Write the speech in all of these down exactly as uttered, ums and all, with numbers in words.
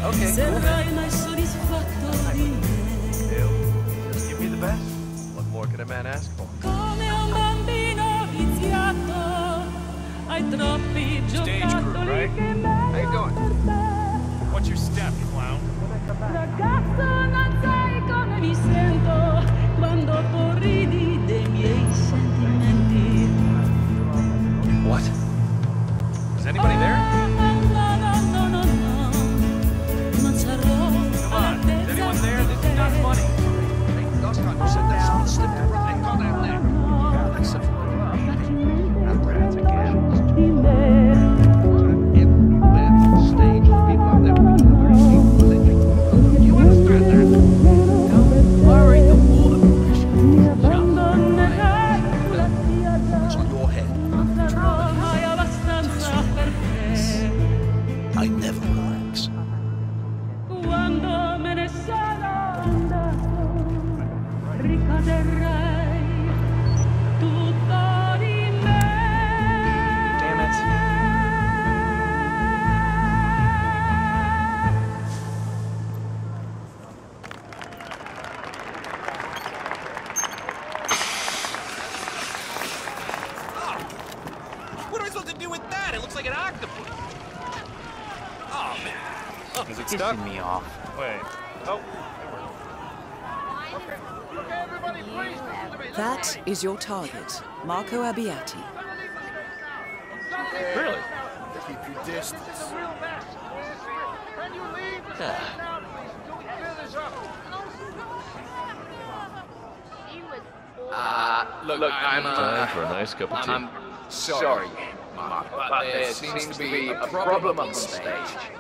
Okay, cool. Just give me the best. What more can a man ask for? Stage crew, right? How you doing? What's your step, clown? What? Is anybody there? Come on, is anyone there? This is not funny. Hey, last time you said that someone slipped and got down there. Yeah, that's something. That rat again. Stage, people out there with very deep religion. You understand that? Don't worry, the water pressure. It's on your head. I never relax. Damn it. What am I supposed to do with that? It looks like an octopus. Oh, man. Oh, is it stuck? Me off. Wait. Oh. Okay. Okay, everybody, please listen to me. That is your target, Marco Abiatti. Really? Keep your distance. Can you leave? Yeah. Uh, look, look, I'm uh, Time for a nice cup of tea. I'm sorry, Mark, but there seems to be a problem on stage.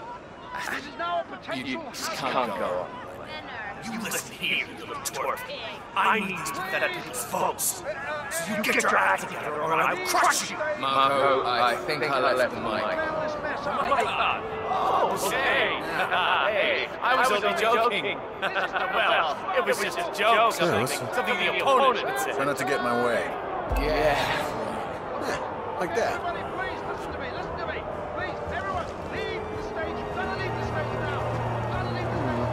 You just can't go on. You listen here, you little twerp. I need to bet at people's votes. So you get your act together or I will crush you. Marco, I think I left the mic. Oh, okay. Hey, I was only joking. Well, it was just a joke. Something, something the opponent would say. Try not to get in my way. Yeah. Like that. Please listen to me, listen to me. Please, everyone, leave the stage. Gotta leave the stage now. Gotta leave the stage now.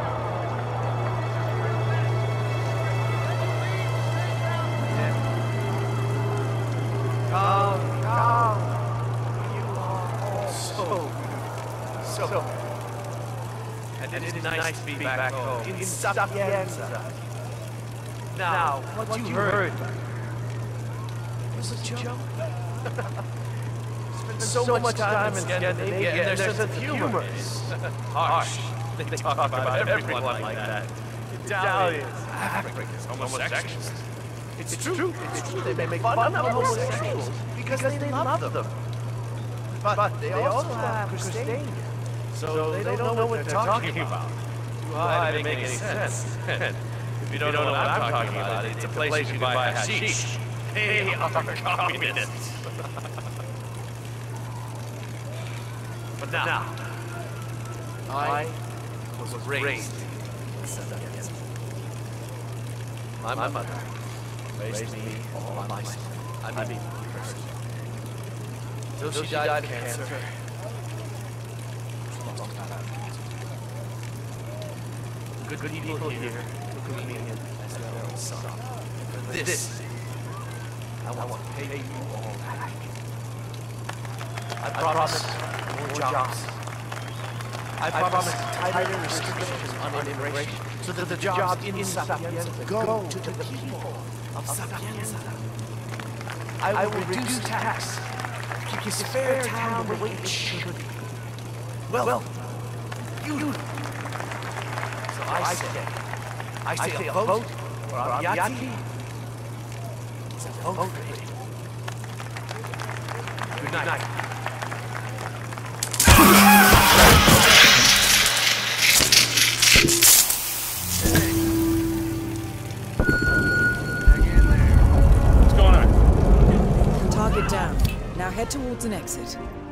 Come, come. You are all so, so. And it is nice to be back home in Sapienza. Now, what you heard was a joke. Spend so much time in Scandinavia, and their sense of humor is harsh. They talk about everyone like that. Italians, Africans, homosexuals. It's true, it's true. They make fun of homosexuals because they love them. But they also have Christiania, so they don't know what they're talking about. Too high to make any sense. If you don't know what I'm talking about, it's a place you buy hashish. They are communists. But now, I was raised in Sapienza. My mother raised me all by myself. I mean, first. Till she died of cancer. Good people here took me in as their own son. For this, I want to pay you all back. I promise more jobs. I promise tighter restrictions on immigration, so that the jobs in Sapienza go to the people of Sapienza. I will reduce tax, keep you spare town the way it should be. Well, you. So I say, I say a vote for Abiatti. It's a vote for him. Good night. Target down. Now head towards an exit.